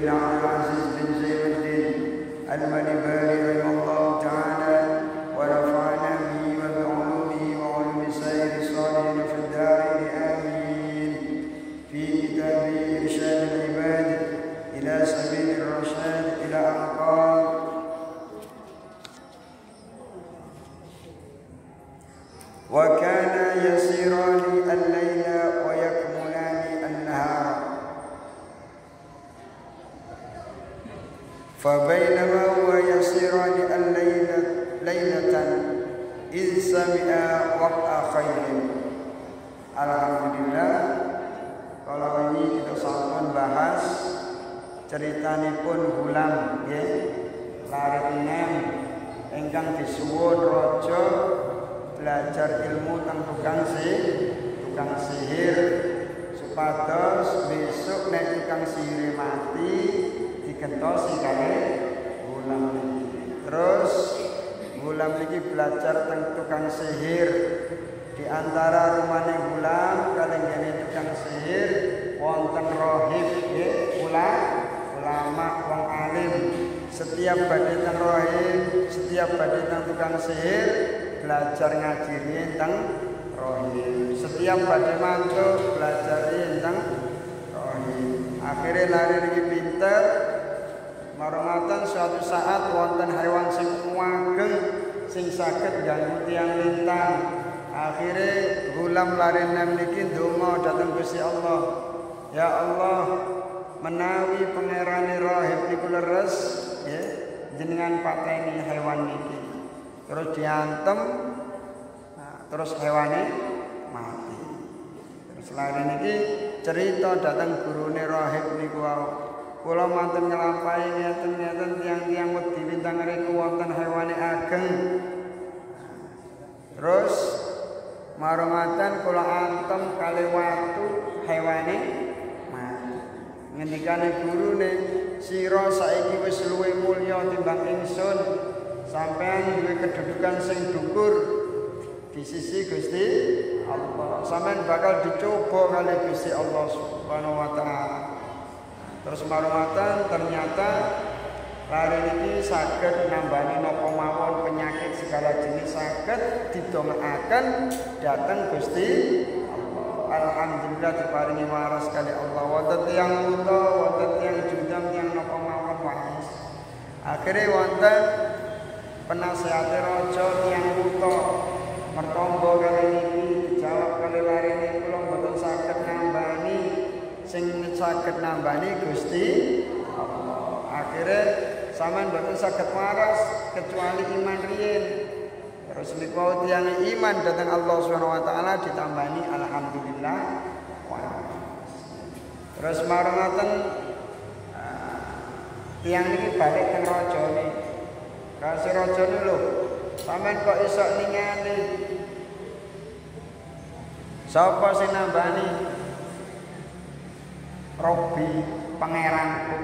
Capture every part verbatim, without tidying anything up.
بن عبد العزيز بن زين الدين المنباري رحمه الله تعالى ونفعنا به وبعلومه وعلوم سائر الصالحين في الدارين آمين. في كتابه إرشاد العباد إلى سبيل الرشاد إلى أن قال: وكان يسيران الليل ويكملان النهار فبينما هو يسيران الليل ليلة إذ سمع وقع خير. Alhamdulillah, kalau ini kita sampun bahas ceritanipun Hulam nggih, larit nem ingkang disuwun raja belajar ilmu tentang tukang sihir, tukang sihir supados besok nek tukang sihir mati digentosi kali Hulam niki. Terus Hulam niki belajar tentang tukang sihir. Di antara rumahnya Hulam kalian jadi tukang sihir wonten rohib nggih, ulama wong alim. Setiap badhe teng rohib, setiap badhe teng tukang sihir belajar ngajine teng rohib. Setiap badhe mantuk belajar teng rohib. Akhirnya lari niki pinter. Marmatan suatu saat wonten hewan sing wageng sing saged ganggu tiang lintang. Akhirnya Hulam lari nem niki ndonga dhateng Gusti Allah. Ya Allah, menawi pangerane rahib niku leres nggih, jenengan pateni hewan niki. Terus diantem, nah, terus hewane mati. Terus lari niki cerita dhateng gurune rahib niku wau. Kula mantun nglampahi ngeten-ngeten tiang-tiang wedi lintang riku wonten hewane ageng. Terus maromatan kula antem kali watu hewane mati. Ngendikane gurune, sira saiki wis luwih mulya timbang ingsun. Sampeyan duwe kedudukan sing dhuwur di sisi Gusti Allah. Sampeyan bakal dicoba kali Gusti Allah Subhanahu wa taala. Terus maromatan ternyata lari ini saged nambani napa mawon penyakit segala jenis saged didongaaken dhateng Gusti Allah. Alhamdulillah diparingi waras kali Allah. Wonten tiyang buta, wonten tiyang judam, tiyang napa mawon waras. Akhire wonten penasihate raja tiyang buta mertombo kali niki dijawab kali lari niki kula mboten saged nambani, sing saged nambani Gusti Allah. Akhire sampean mboten saged waras kecuali iman riyin. Terus niku tiyang iman dhateng Allah Subhanahu wa taala ditambani alhamdulillah waras. Terus marangaten uh, tiyang niki balik teng rajane. Kasih rajane lho, sampean kok iso ningali sapa sing nambani Robbi pangeranku.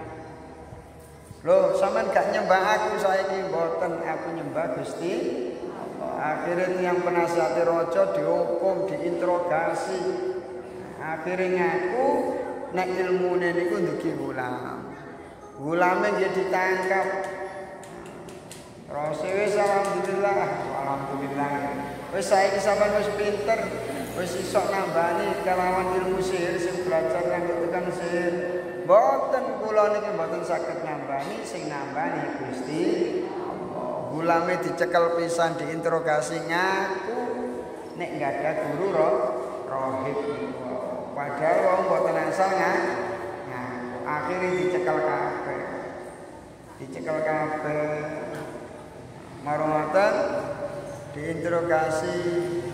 Loh, sampean gak nyembah aku saiki? Mboten, aku nyembah Gusti Allah. Akhirnya yang penasihati raja dihukum, diinterogasi. Akhirnya ngaku nek ilmune niku ndugi Hulam. Hulame nggih ditangkap. Terus wis alhamdulillah, alhamdulillah. Wis saiki sampean wis pinter, wis iso nambani kelawan ilmu sihir sing belajar nang tukang sihir. Mboten kula niki mboten saged nambani, sing nambani Gusti Allah. Hulame dicekel pisan diinterogasi ngaku nek enggak ada guru roh rohib niku. Padahal wong mboten asal ngaku. Akhire dicekel kabeh. Dicekel kabeh. Maromatan diinterogasi.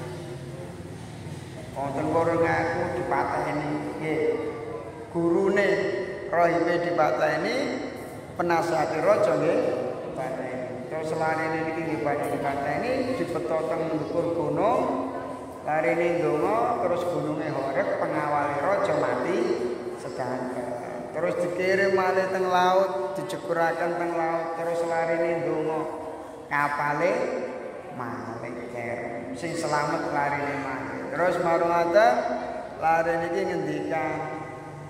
Wonten karo ngaku dipateni nggih. Gurune rohibe dipateni, penasihati raja nggih dipateni. Terus larine niki nggih badhe dipateni dibeto teng ndukur gunung. Larine ndonga terus gununge horeg pengawali raja mati sedanten. Terus dikirim malih teng laut, dijeguraken teng laut, terus larine ndonga kapale malih kerem. Sing selamat larine malih. Terus marang ngoten larine iki ngendikan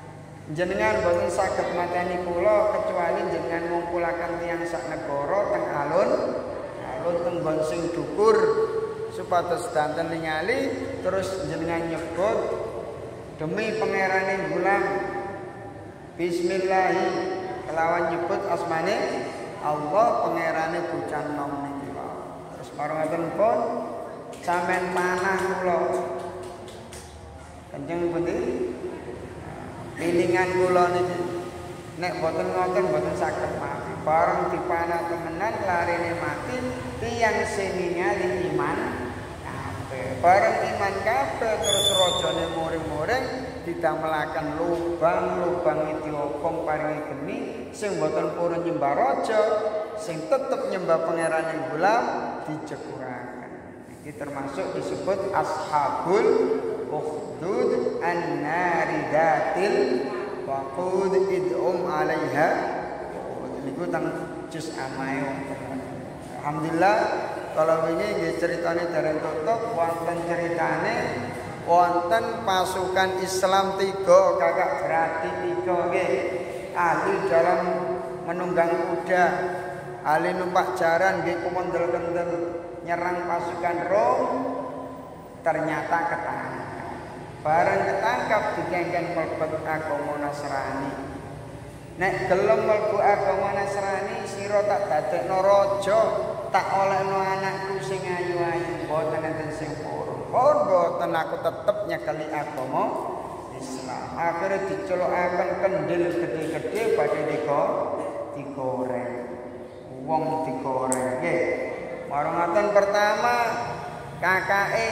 Jenengan boten saged mateni kula kecuali jenengan ngumpulaken tiyang sak negara teng alun alun teng nggon sing dukur supados danten ningali terus jenengan nyebut demi pangerane Gulam bismillahi kelawan nyebut asmane Allah pangerane bocah nom niki terus marang pun sampean panah kula kanjeng pundi pilingan kula niki nek boten ngoten boten saged mati bareng dipanah temenan larine mati tiyang sing ningali iman kabeh bareng iman kabeh terus rajane muring-muring didamelaken lubang-lubang diopong paringi geni sing boten purun nyembah raja sing tetep nyembah pangeran Gulam dijekuraken iki termasuk disebut ashabul ukhdud an-nari datil waqud idum alaiha niku tang juz amae. Alhamdulillah kalau ini nggih ceritane dereng tutup wonten ceritane wonten pasukan Islam tiga kakak berarti tiga nggih ahli dalam menunggang kuda ahli numpak jaran nggih kumendel-kendel nyerang pasukan Rom ternyata ketangkap bareng ketangkap digengken mlebet agama Nasrani nek gelem mlebu agama Nasrani sira tak dadekno raja tak olehno anakku sing ayu-ayu mboten enten sing purun pun mboten aku tetep nyekeli agama Islam akhire dicelukaken kendil gede-gede badhe diko digoreng wong digoreng nggih marang pertama kakake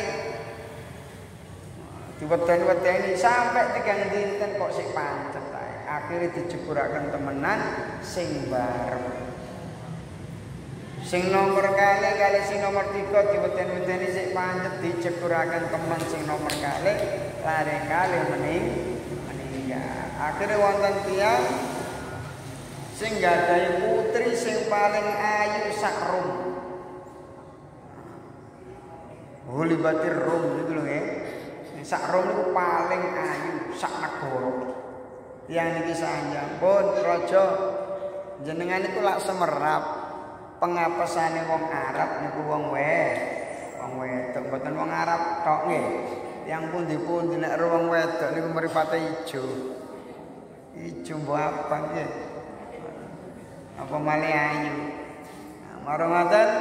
diweden-wedeni sampai tigang dinten kok sik pancet ae. Akhire dijeburaken temenan sing bareng. Sing nomor kali kali sing nomor tiga diweden-wedeni sik pancet dijeburaken temen sing nomor kali lare kali mening meninggal. Akhire wonten tiyang sing gadhahi putri sing paling ayu sak Rom. Hulibatir Rom niku lho nggih. Sak Rom niku paling ayu sak negara. Tiyang niki sampun raja jenengan niku lak semerap pengapesane wong Arab niku wong wedok. Wong wedok mboten wong Arab tok nggih. Tiyang pundi-pundi nek wong wedok niku mripate ijo. Ijo mbok apa nggih? Apa malih ayu. Marang ngoten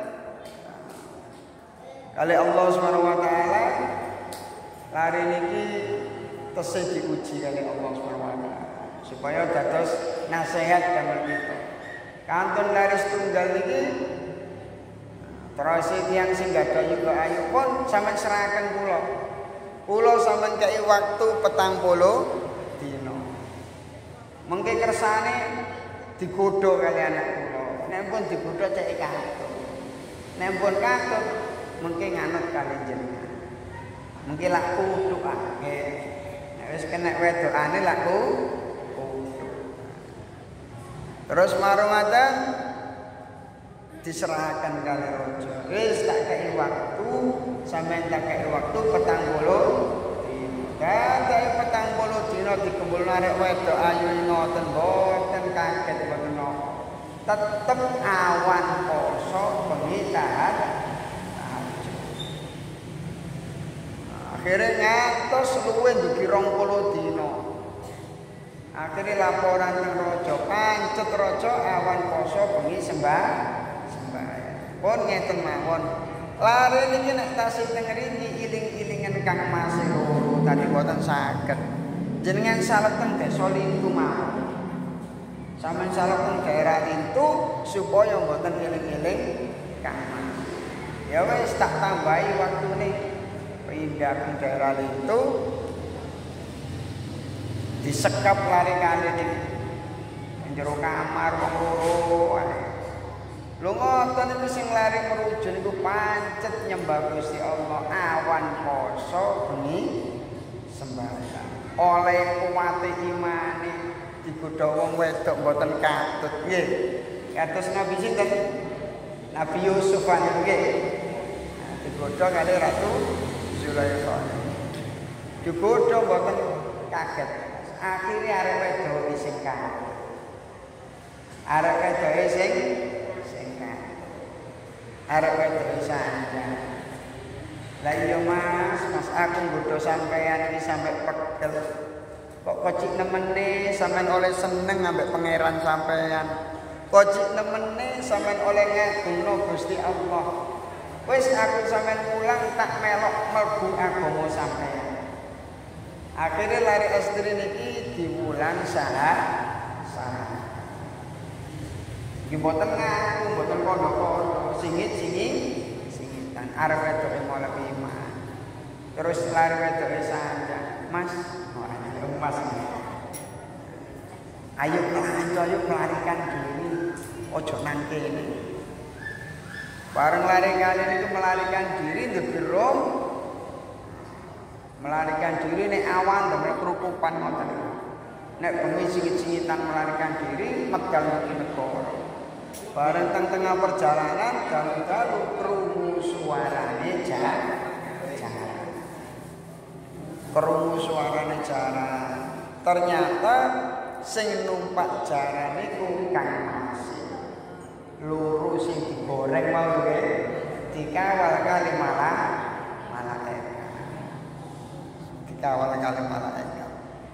kali Allah Subhanahu wa taala lari niki tesih diuji kali Allah Subhanahu wa taala supaya dados nasihat damel kita. Kantun lari setunggal niki terus tiyang sing gadhahi kok ayu pun sampean serahaken kula. Kula sampean kei waktu petang puluh dina. Mengke kersane digodho kali anak kula. Nek pun digodho cek katut. Nek pun katut mengke nganut kali jenengan. Mungkin laku kudu akeh. Nek wis kena wedokane laku kudu. Terus marung ngoten diserahkan kali raja. Wis tak kei waktu, sampeyan tak kei waktu petang puluh dina. Kadang petang puluh dina dikembul arek wedok ayu ngoten mboten kaget mboten napa. Tetep awan poso bengi tahan. Akhirnya ngantos luwih ndugi rong puluh dina. Akhirnya laporan nang raja, pancet raja awan poso bengi sembah sembahyang. Pun ngeten mawon. Lare niki nek tasih teng ngriki iling-ilingen Kang Mas loro tadi boten saged. Jenengan saleteng desa Lintu mawon. Sampeyan saleteng daerah itu supaya mboten iling-iling Kang Mas. Ya wis tak tambahi waktune pindah ke daerah itu disekap lari kali ini njero kamar wong loro ae. Lho ngoten niku sing lari merujuk niku pancet nyembah Gusti Allah awan poso bengi sembahyang. Oleh kuwate imane digodha wong wedok mboten katut nggih. Kados Nabi sinten? Nabi Yusuf nggih. Digodha kali Ratu Zulaikha. Digodha mboten kaget. Akhire arep wedo sing kaya. Arep wedo sing sing kaya. Arep wedo sanjang. Lah iya Mas, Mas aku nggodho sampean iki sampe pegel. Kok kocik nemene sampean oleh seneng ambek pangeran sampean. Kocik nemene sampean oleh ngagungno Gusti Allah. Wis aku sampean pulang tak melok mlebu agama sampean. Akhirnya lari estri niki diwulang salah salah. Iki mboten ngaku, mboten kono-kono, singit-singit, singitan. Arep wedoke malah iman. Terus lari wedoke sanjang. Mas, oh ayo Mas. Ayo ayo ayo melarikan diri. Ojo nang kene. Bareng lari kalian itu melarikan diri ndegerom. Melarikan diri nek awan dan kerukupan ngoten. Nek bengi singit-singitan melarikan diri medal niki negara. Bareng teng tengah perjalanan dalu-dalu krungu suarane jalan. Krungu suarane jalan. Ternyata sing numpak jalan niku Kang Mas. Loro sing digoreng mau nggih dikawal kali malah malaikat. Dikawal kali malaikat.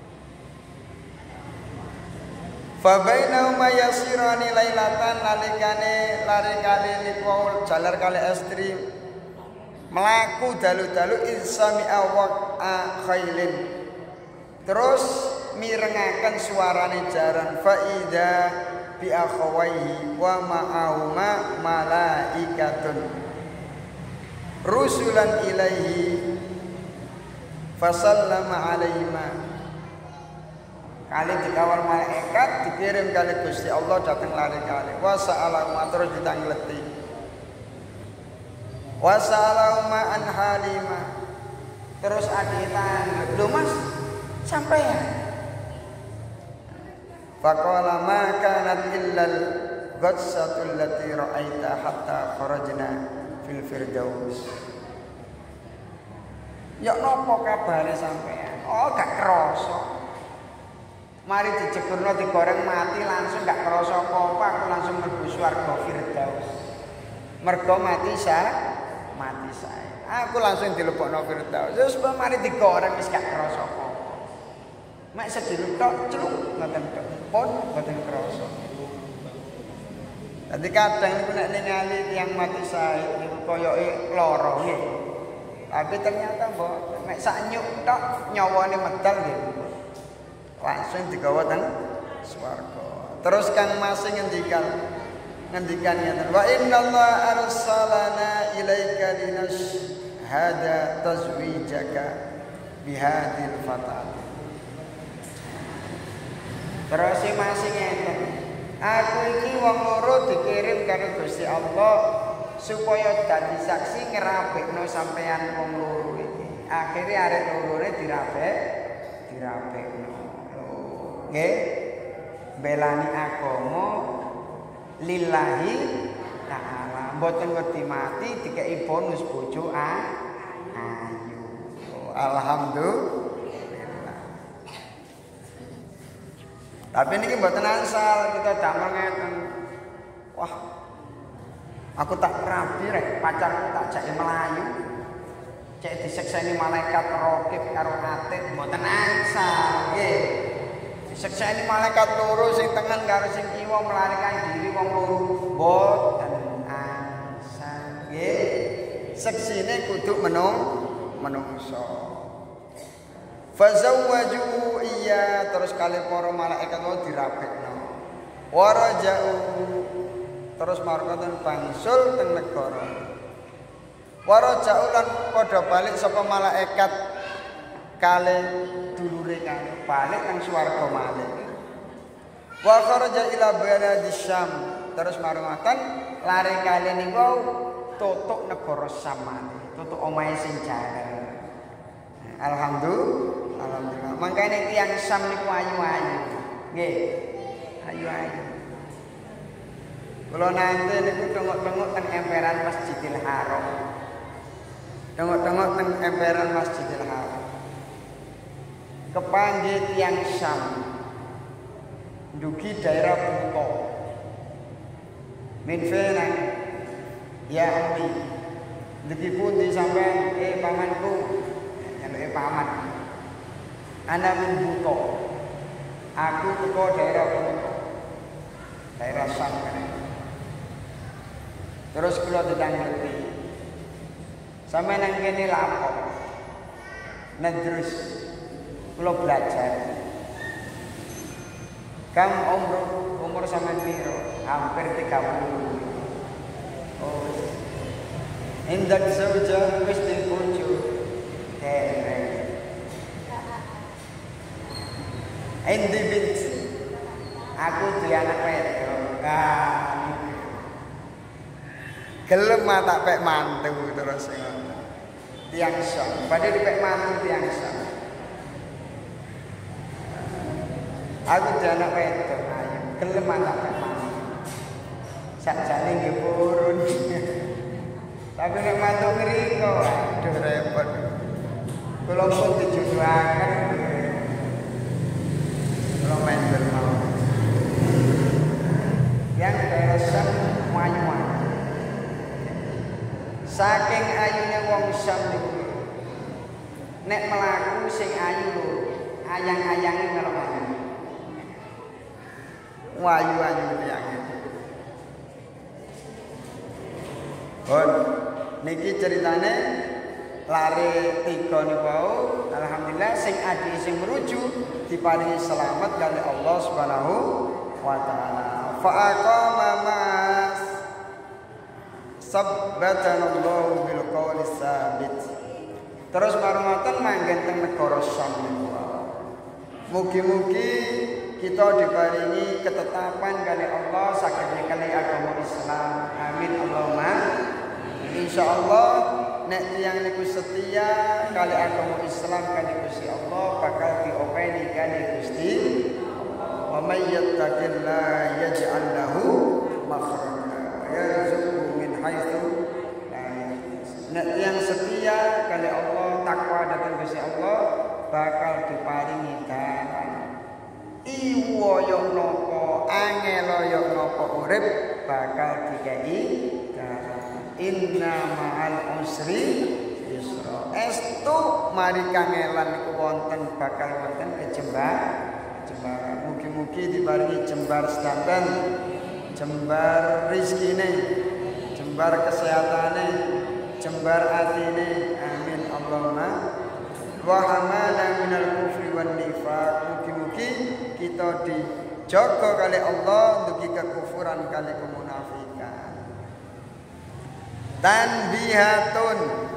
Fa bainahuma yasirani lailatan nalikane lari kali niku jalar kali estri melaku dalu-dalu insami awak khailin. Terus mirengaken suarane jaran faida bi akhawaihi wa ma'ahuma malaikatun rusulan ilaihi fasallama alaihima. Kali dikawal malaikat dikirim kali Gusti Allah datang lari kali wa sa'alahuma terus ditangleti wa sa'alahuma an halima terus aditan lho Mas sampean faqala ma kanat illal ghassatul lati ra'aita hatta kharajna fil firdaus. Ya nopo kabare sampean? Oh gak krasa. Mari dijeburno digoreng mati langsung gak krasa apa-apa aku langsung mlebu swarga firdaus. Mergo mati sa mati sae. Aku langsung dilebokno firdaus. Terus mari digoreng wis gak krasa apa. Mek sediluk tok celuk ngoten tok. Pun boten krasa. Dadi kadang niku nek ningali tiyang mati sae niku koyoke lara nggih. Tapi ternyata mbok mek sak nyuk tok nyawane medal nggih. Langsung digawa teng swarga. Terus Kang Mas ngendikan ngendikan ngeten. Wa innallaha arsalana ilaika linas hada tazwijaka bihadil fatat. Terus masing ngeten. Aku iki wong loro dikirim karo Gusti Allah supaya dadi saksi ngrapikno sampean wong loro iki. Akhire arek lorone dirapik, dirapikno. Nggih. Belani agama lillahi ta'ala. Mboten wedi mati dikeki bonus bojo ayu. Alhamdulillah. Tapi ini mboten asal kita damel ngeten. Wah. Aku tak rabi rek pacarku tak jake melayu. Cek disekseni malaikat raqib karo atid mboten asal nggih. Disekseni malaikat loro sing tengen karo sing kiwa melarikan diri wong loro mboten asal nggih. Seksine kudu menung menungso. Fazawwaju iya terus kali para malaikat mau dirapikno. Warajau terus markoten bangsul teng negara. Warajau lan padha balik sapa malaikat kali dulure kali balik nang swarga malih. Wa kharaja ila baladis Syam terus markoten lari kali niku tutuk negara Syam malih, tutuk omahe sing jalan. Alhamdulillah. Alhamdulillah. Mangkane tiyang Syam niku ayu-ayu. Nggih. Ayu-ayu. Kula nanti niku tengok-tengok teng emperan Masjidil Haram. Tengok-tengok teng emperan Masjidil Haram. kepanggih tiyang Syam ndugi daerah Buto min fena ya ammi ndugi pundi sampean eh pamanku eh paman ana min Buto aku teko daerah Buto daerah Syam kene terus kula tidak ngerti sampean nang kene lapo nedrus kula belajar kam umur umur sampean piro hampir tiga puluh oh indak zauja wis dibojo dereng endi bint aku duwe anak wedok ah gelem tak pek mantu terus ngono tiyang Syam padhe dipek mantu tiyang Syam aku duwe anak wedok ayo gelem tak pek mantu sakjane nggih purun tapi nek mantu mriko aduh repot kula pun dijodohaken kula mendel mau yang daerah Syam Manyuan saking ayune wong Syam niku nek mlaku sing ayu lho ayang-ayange melok ayu wayu-ayu tiyange bon niki ceritane lare tiga niku wau alhamdulillah sing adi sing meruju diparingi selamat kali Allah Subhanahu wa taala fa aqama mas sabbatanallahu bil qawli sabit terus marang-marang manggen teng negara Syam niku mugi-mugi kita diparingi ketetapan kali Allah sakit kali agama Islam amin Allahumma insyaallah nek tiyang niku setia kali agama Islam kali Gusti Allah bakal diopeni kali Gusti wa may yattaqillaha yaj'al lahu makhraja yarzuqhu min haitsu la yahtasib nek tiyang setia kali Allah takwa dhateng Gusti Allah bakal diparingi dalan iwo yo napa angel yo napa urip bakal dikei dalan inna ma'al usri yusra estu mari kangelan niku wonten bakal wonten kejembar jembar mugi-mugi diparingi jembar sedanten jembar rezekine jembar kesehatane jembar atine amin Allahumma wa hamana minal kufri wan nifaq mugi-mugi kita dijaga kali Allah dugi kekufuran kali kemunafikan tanbihatun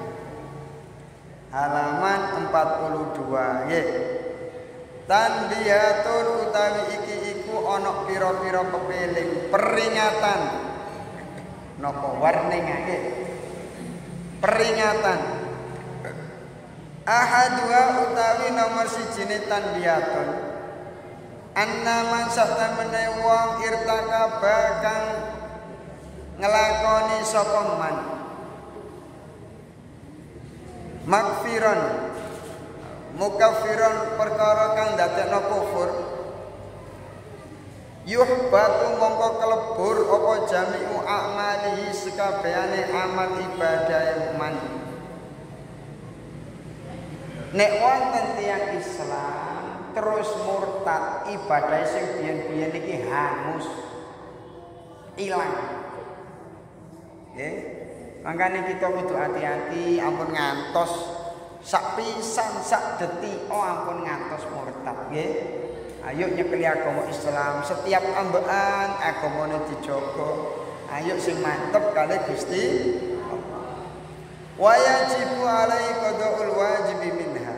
halaman empat puluh dua nggih tanbihatun utawi iki iku ana pira-pira pepeling peringatan napa warning nggih peringatan ahadua utawi nomor sijine tanbihatun annaman satamene wong irtakaba kang ngelakoni sapa man makfiron mukaffiron perkara kang dadekno kufur yuhbatu mongko kelebur apa jami'u a'malihi sekabehane amal ibadah man nek wonten tiyang Islam terus murtad ibadah sing biyen-biyen iki hangus ilang nggih mangkane kita kudu hati-hati ampun ngantos sak pisan sak detik oh ampun ngantos murtad nggih ayo nyekeli agama Islam setiap ambekan agamane dijaga ayo sing mantep kali Gusti wa yajibu alai qadaul wajibi minha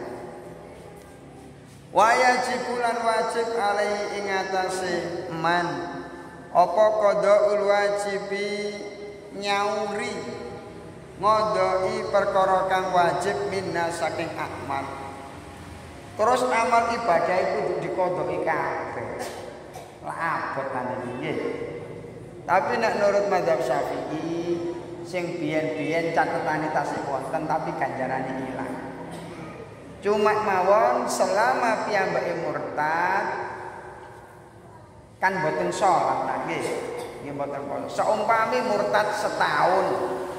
wa yajibu lan wajib alai ing atase man apa qadaul wajibi nyauri ngodoi perkara kang wajib minna saking amal terus amal ibadah itu dikodoi kabeh lah abot kan nggih tapi nek nurut mazhab Syafi'i sing biyen-biyen catetane tasih wonten tapi ganjarane ilang Cuma mawon selama piyambake murtad kan boten salat nggih. Nggih boten poso. Saumpami murtad setahun.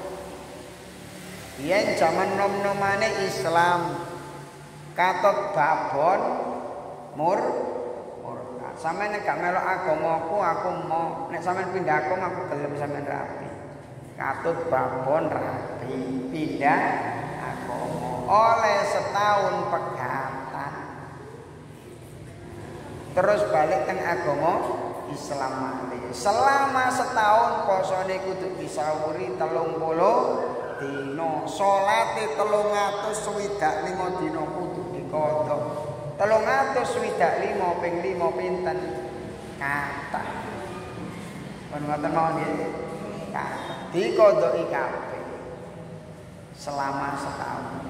Yen jaman nom-nomane Islam katot babon mur murtad. Sampeyan nek gak melok agamaku aku mau, nek sampeyan pindah agama aku gelem sampeyan rapi. Katut babon rapi pindah agama oleh setahun pegatan. Terus balik teng agama Islam malih. Selama setahun posone kudu disawuri telung puluh dina, salate telung atus swidak lima dina kudu diqadha. telung atus swidak lima ping lima pinten? Kathah. Pun ngoten mawon nggih. Kathah. Diqadhai kabeh. Selama setahun.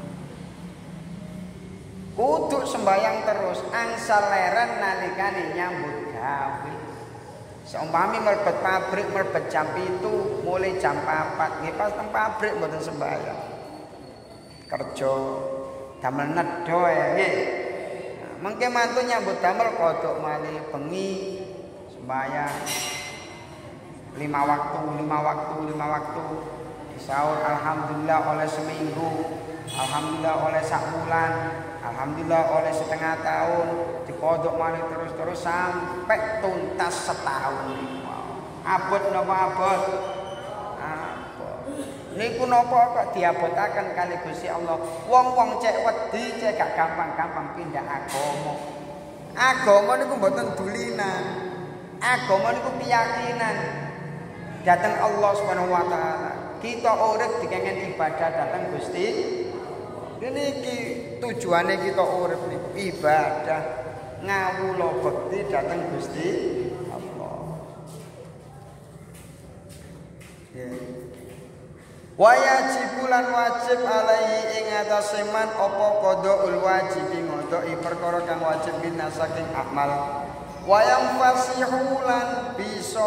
Kudu sembayang terus angsal leren nalikane nyambut gawe. Seumpami mlebet pabrik mlebet jam pitu mulai jam papat nggih pas teng pabrik mboten sembayang. Kerja damel nedha ya nggih. Nah, mengke mantu nyambut damel kodok malih bengi sembayang lima waktu, lima waktu, lima waktu. Sahur alhamdulillah oleh seminggu, alhamdulillah oleh sak bulan, alhamdulillah oleh setengah tahun, dikodok malih terus-terus sampai tuntas setahun. Abot napa abot? Abot. Niku napa kok diabotaken kali Gusti Allah. Wong-wong cek wedi, cek gak gampang-gampang pindah agama. Agama niku mboten dulinan. Agama niku keyakinan. Datang Allah Subhanahu wa taala. Kita urip dikengen ibadah datang Gusti. Ini ki tujuannya kita urip niku ibadah ngawula bekti datang Gusti Allah. Ya. Wa yajibulan wajib alaihi ing atase man apa qadaul wajib ngodhoki perkara kang wajib min saking amal. Wa yang fasihulan bisa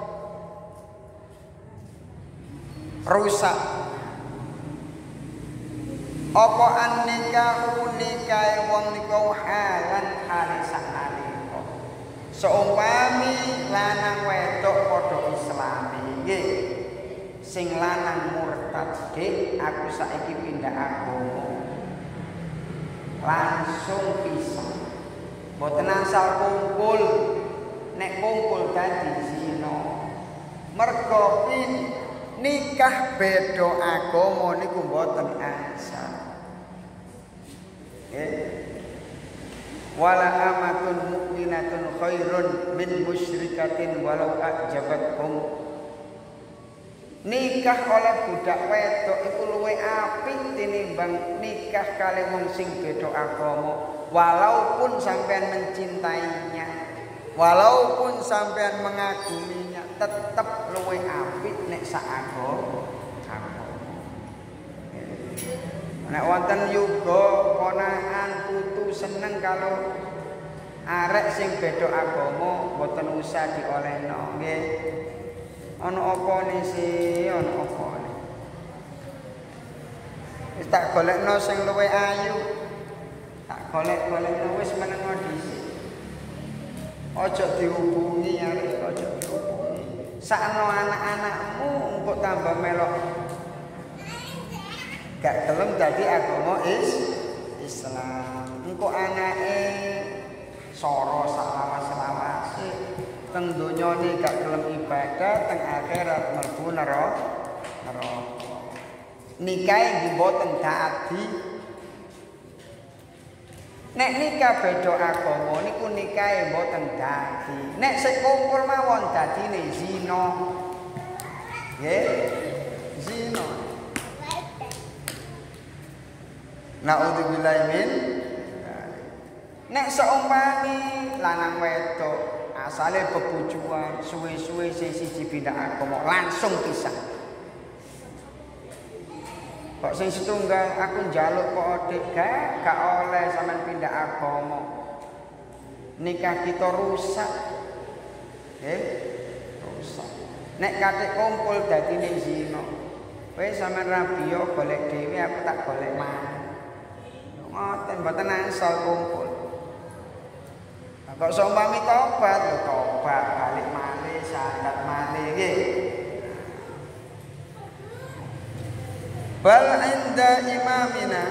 rusak apa an nikahu nikahe wong niku halan hale sanalika seumpami lanang wedok padha islami nggih sing lanang murtad dik aku saiki pindah agama langsung pisah mboten asal kumpul nek kumpul dadi zina mergo nikah beda agama niku mboten asal. Nggih. Wala amatun mukminatun khairun min musyrikatin walau ajabatkum. Nikah oleh budak wedok iku luwih apik tinimbang nikah kali wong sing beda agama walaupun sampean mencintainya, walaupun sampean mengaguminya tetap luwih apik nek sak agama. Nek wonten yuga ponakan putu seneng kalau arek sing beda agama mboten usah diolehno nggih. Ana apa ni sih, ana apa ni? Wis tak golekno sing luwih ayu. Tak golek-golekno wis menengo dhisik. Aja dihubungi arek, aja dihubungi. Sakno anak-anakmu engko tambah melok. Gak gelem dadi agama is Islam. Engko anake soro salawas-lawase teng donyane gak gelem ibadah, teng akhirat mlebu neraka. Nikahe mboten dadi. Nek nikah beda agama niku nikahe mboten dadi. Nek sing kumpul mawon dadine zina. Nggih, zina. Naudzubillahi min. Nek seumpami lanang wedok asale bebujuan suwe-suwe sing siji pindah agama langsung pisah. Kok sing setunggal aku njaluk kok adik gak gak oleh sampean pindah agama. Nikah kita rusak. Eh, rusak. Nek katik kumpul dadine zina. Kowe sampean rabi yo golek dhewe aku tak golek maneh. ngoten mboten angsal kumpul. Kok seumpami tobat, lho tobat balik malih, syahadat malih nggih. Bal inda imamina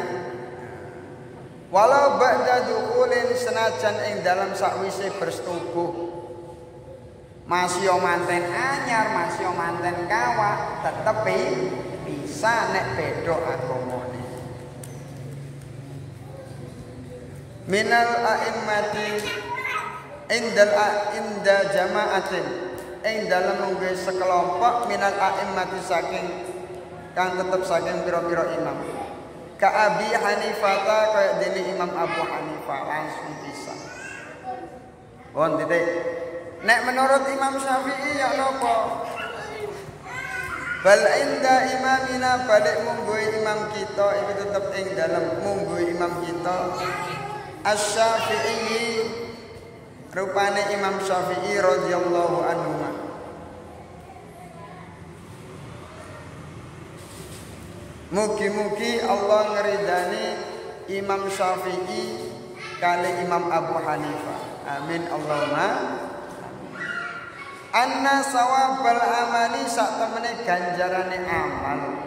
walau ba'da dukulin senajan ing dalam sakwise bersetubuh masih yo manten anyar, masih yo manten kawak, tetep bisa nek beda agamane. Minal a'immati indal inda jama'atin ing dalam mungguh sekelompok minal a'immati saking kang tetep saking pira-pira imam. Ka Abi Hanifah kaya dene Imam Abu Hanifah langsung bisa. Won titik. Nek menurut Imam Syafi'i ya napa? Bal inda imamina balik mungguh imam kita iki tetep ing dalam mungguh imam kita Asy-Syafi'i rupane Imam Syafi'i radhiyallahu anhu. Mugi-mugi Allah ngeridani Imam Syafi'i kali Imam Abu Hanifah. Amin Allahumma. Anna sawabal amali sak temene ganjarane amal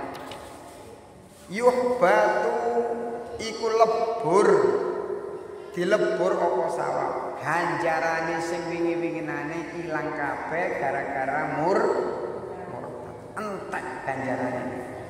yuhbatu iku lebur dilebur apa sawab ganjarane sing wingi-winginane ilang kabeh gara-gara mur murtad entek ganjarane.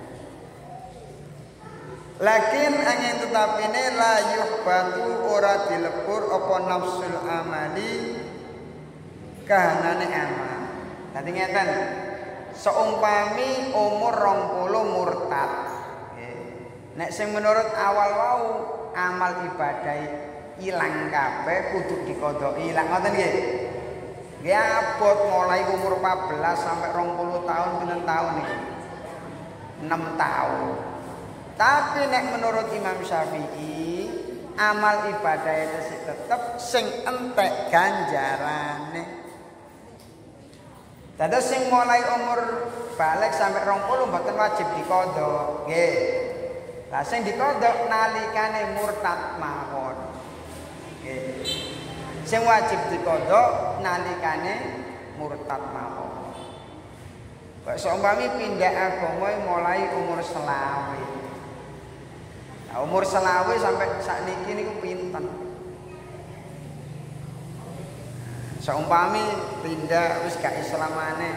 Lakin angin tetapine la yuhbatu ora dilebur apa nafsul amali kahanane amal. Dadi ngeten. Seumpami umur rong puluh murtad. Nek sing menurut awal wau amal ibadah ilang kabeh kudu dikodoki. Ilang ngoten nggih. Nggih abot mulai umur empat belas sampai rong puluh tahun pinten tahun niki? enam tahun. Tapi nek menurut Imam Syafi'i amal ibadah itu tetep sing entek ganjarane. Dados sing mulai umur balik sampai rong puluh mboten wajib dikodok, nggih. Lah sing dikodok nalikane murtad mawon. Nggih. Sing wajib dikodok nalikane murtad mawon. Kok seumpami pindah agama mulai umur selawe. Nah, umur selawe sampai sakniki niku pinten? Seumpami pindah wis gak Islamane.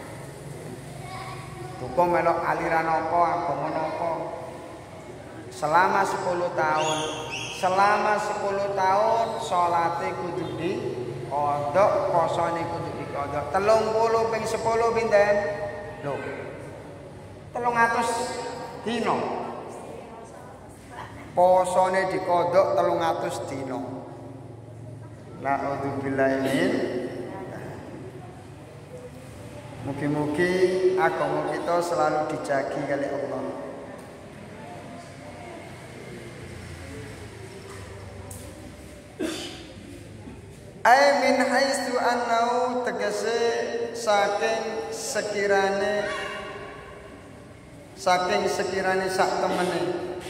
Duka melok aliran apa agama napa. Selama sepuluh tahun, selama sepuluh tahun salate kudu dikodok, posone kudu dikodok. telung puluh ping sepuluh pinten? Lho. telung atus dina. Posone dikodok telung atus dina. Na'udzubillahi min. Mugi-mugi agama kita selalu dijagi kali Allah. Ai min haitsu annahu tegese saking sekirane saking sekirane sak temene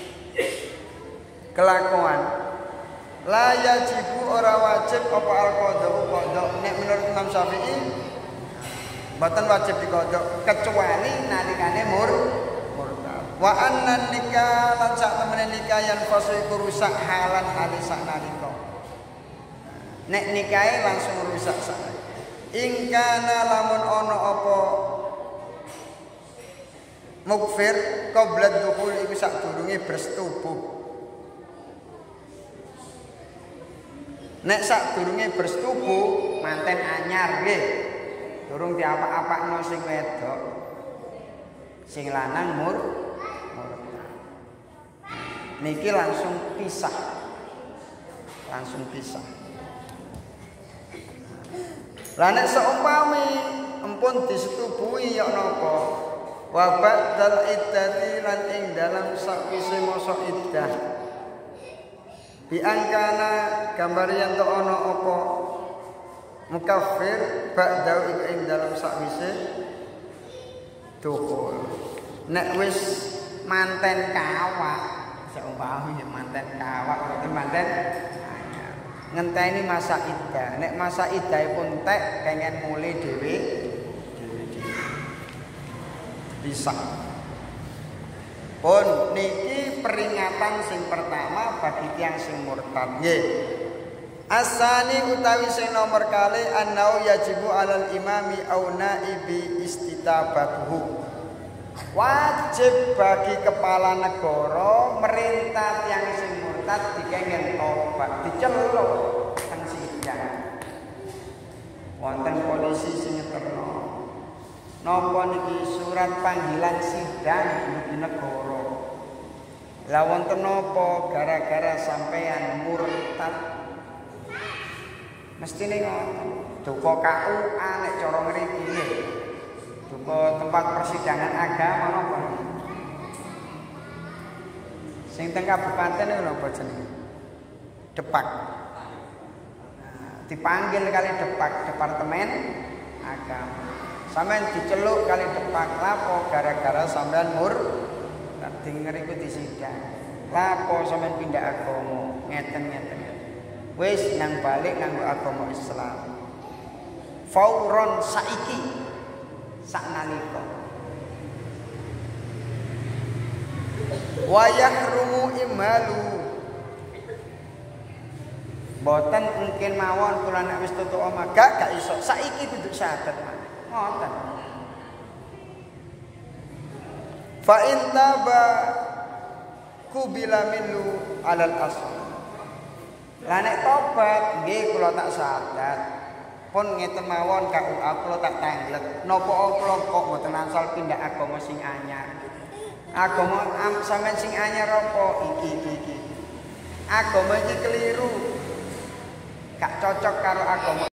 kelakuan la yajibu ora wajib apa al-qadha qadha. Nek menurut Imam Syafi'i mboten wajib dikodok kecuali nalikane mur murtad. Wa annan nikah lan sak temene nikah yang fasih rusak halan hale sak nalika. Nek nikahe langsung rusak sak. Ing kana lamun ana apa mukfir qabla dukhul iku sak durunge bersetubuh. Nek sak durunge bersetubuh manten anyar nggih. Durung diapa-apakno sing wedok. Sing lanang mur murtad. Niki langsung pisah. Langsung pisah. Lah nek seumpami empun disetubuhi ya napa? Wa ba'dal iddati lan ing dalam sakwise masa iddah. Bi angkana gambar yen to ana apa mukafir ba'dau ing dalam sakwise dukhul. Nek wis manten kawak, seumpami manten manten kawak mboten manten anyar. Ngenteni masa iddah. Nek masa iddahipun tek pengen mulai dhewe dhewe-dhewe. Bisa. Pun niki peringatan sing pertama bagi tiyang sing murtad nggih. Asani utawi sing nomor kali annau yajibu alal imami au naibi istitabatuhu. Wajib bagi kepala negara merintah tiyang sing murtad dikengen tobat, diceluk teng sidang. Wonten polisi sing nyeterno. Napa niki surat panggilan sidang di negara. Lah wonten napa gara-gara sampean murtad? Mestine ngoten. Duka K U A nek cara mriki nggih. Duka tempat persidangan agama napa? Sing teng kabupaten niku napa jenenge? Depak. Nah, dipanggil kali Depak Departemen Agama. Sampeyan diceluk kali Depak lapo gara-gara sampean mur tadi ngriku disidang. Lapo sampeyan pindah agama ngeten-ngeten. Wis nang balik nganggo agama Islam. Fauron saiki saknalika. Wa yahrumu imalu. Mboten mungkin mawon kula nek wis tutuk omah gak gak iso. Saiki duduk syahadat maneh. Ngoten. Fa in taba kubila minhu alal asal. Lah nek tobat nggih kula tak syahadat. Pun ngeten mawon K U A kula tak tanglet. Napa kula kok mboten asal pindah agama sing anyar. Agama am sampean sing anyar apa iki iki iki. Agama iki keliru. Gak cocok karo agama